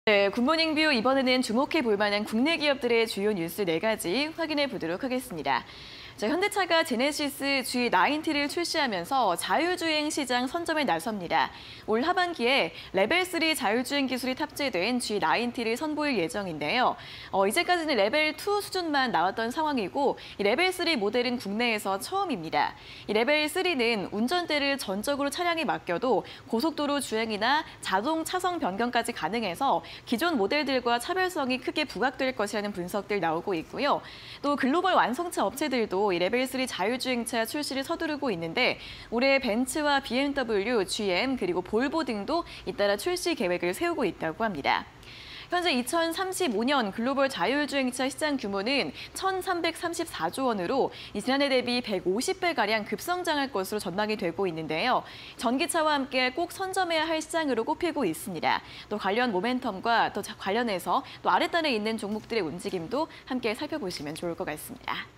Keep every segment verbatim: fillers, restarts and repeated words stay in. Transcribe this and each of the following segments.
네, 굿모닝 뷰 이번에는 주목해 볼 만한 국내 기업들의 주요 뉴스 네 가지 확인해 보도록 하겠습니다. 자, 현대차가 제네시스 지 나인티를 출시하면서 자율주행 시장 선점에 나섭니다. 올 하반기에 레벨 쓰리 자율주행 기술이 탑재된 지 나인티를 선보일 예정인데요. 어, 이제까지는 레벨 투 수준만 나왔던 상황이고 이 레벨 쓰리 모델은 국내에서 처음입니다. 이 레벨 쓰리는 운전대를 전적으로 차량에 맡겨도 고속도로 주행이나 자동 차선 변경까지 가능해서 기존 모델들과 차별성이 크게 부각될 것이라는 분석들 나오고 있고요. 또 글로벌 완성차 업체들도 이 레벨 쓰리 자율주행차 출시를 서두르고 있는데 올해 벤츠와 비엠더블유, 지엠 그리고 볼보 등도 잇따라 출시 계획을 세우고 있다고 합니다. 현재 이천삼십오 년 글로벌 자율주행차 시장 규모는 천삼백삼십사조 원으로 지난해 대비 백오십 배가량 급성장할 것으로 전망이 되고 있는데요. 전기차와 함께 꼭 선점해야 할 시장으로 꼽히고 있습니다. 또 관련 모멘텀과 또 관련해서 또 아랫단에 있는 종목들의 움직임도 함께 살펴보시면 좋을 것 같습니다.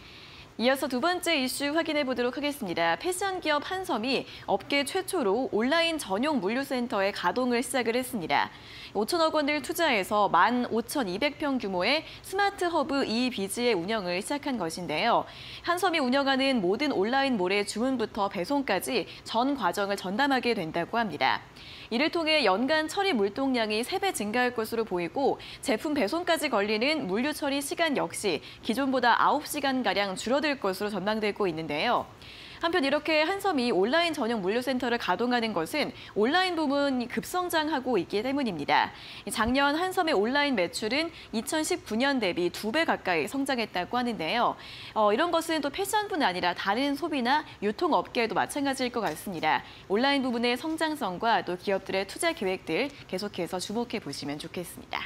이어서 두 번째 이슈 확인해 보도록 하겠습니다. 패션 기업 한섬이 업계 최초로 온라인 전용 물류센터의 가동을 시작을 했습니다. 오천억 원을 투자해서 만 오천이백 평 규모의 스마트 허브 이비지의 운영을 시작한 것인데요. 한섬이 운영하는 모든 온라인 몰의 주문부터 배송까지 전 과정을 전담하게 된다고 합니다. 이를 통해 연간 처리 물동량이 세 배 증가할 것으로 보이고 제품 배송까지 걸리는 물류 처리 시간 역시 기존보다 아홉 시간가량 줄어들 것으로 전망되고 있는데요. 한편 이렇게 한섬이 온라인 전용 물류센터를 가동하는 것은 온라인 부문이 급성장하고 있기 때문입니다. 작년 한섬의 온라인 매출은 이천십구 년 대비 두 배 가까이 성장했다고 하는데요. 어, 이런 것은 또 패션뿐 아니라 다른 소비나 유통업계에도 마찬가지일 것 같습니다. 온라인 부분의 성장성과 또 기업들의 투자 계획들 계속해서 주목해 보시면 좋겠습니다.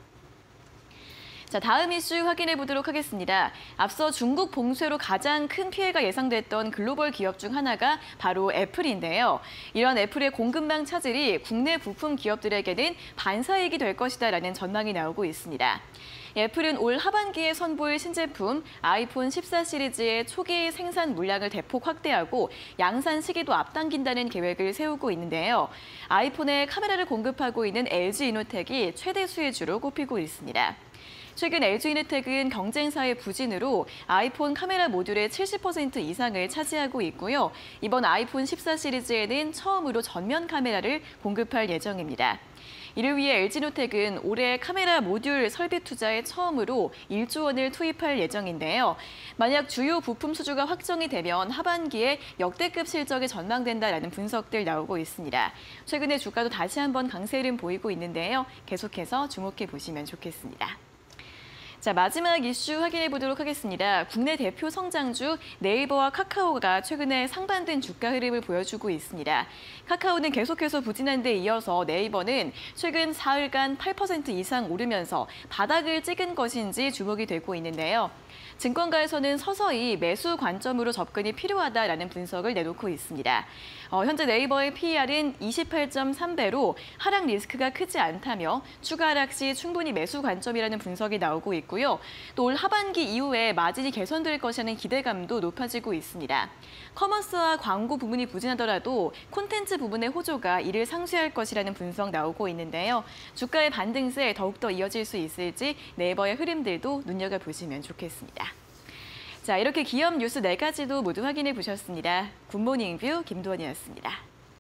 자, 다음 이슈 확인해 보도록 하겠습니다. 앞서 중국 봉쇄로 가장 큰 피해가 예상됐던 글로벌 기업 중 하나가 바로 애플인데요. 이런 애플의 공급망 차질이 국내 부품 기업들에게는 반사이익이 될 것이다라는 전망이 나오고 있습니다. 애플은 올 하반기에 선보일 신제품 아이폰 십사 시리즈의 초기 생산 물량을 대폭 확대하고 양산 시기도 앞당긴다는 계획을 세우고 있는데요. 아이폰에 카메라를 공급하고 있는 엘지이노텍이 최대 수혜주로 꼽히고 있습니다. 최근 엘지이노텍은 경쟁사의 부진으로 아이폰 카메라 모듈의 칠십 퍼센트 이상을 차지하고 있고요. 이번 아이폰 십사 시리즈에는 처음으로 전면 카메라를 공급할 예정입니다. 이를 위해 엘지노텍은 올해 카메라 모듈 설비 투자에 처음으로 일조 원을 투입할 예정인데요. 만약 주요 부품 수주가 확정이 되면 하반기에 역대급 실적이 전망된다라는 분석들 나오고 있습니다. 최근에 주가도 다시 한번 강세 흐름 보이고 있는데요. 계속해서 주목해 보시면 좋겠습니다. 자, 마지막 이슈 확인해 보도록 하겠습니다. 국내 대표 성장주 네이버와 카카오가 최근에 상반된 주가 흐름을 보여주고 있습니다. 카카오는 계속해서 부진한 데 이어서 네이버는 최근 사흘간 팔 퍼센트 이상 오르면서 바닥을 찍은 것인지 주목이 되고 있는데요. 증권가에서는 서서히 매수 관점으로 접근이 필요하다라는 분석을 내놓고 있습니다. 어, 현재 네이버의 피이알은 이십팔 점 삼 배로 하락 리스크가 크지 않다며 추가 하락 시 충분히 매수 관점이라는 분석이 나오고 있고요. 또 올 하반기 이후에 마진이 개선될 것이라는 기대감도 높아지고 있습니다. 커머스와 광고 부분이 부진하더라도 콘텐츠 부분의 호조가 이를 상쇄할 것이라는 분석 나오고 있는데요. 주가의 반등세 더욱더 이어질 수 있을지 네이버의 흐름들도 눈여겨보시면 좋겠습니다. 자, 이렇게 기업 뉴스 네 가지도 모두 확인해 보셨습니다. 굿모닝 뷰 김도원이었습니다.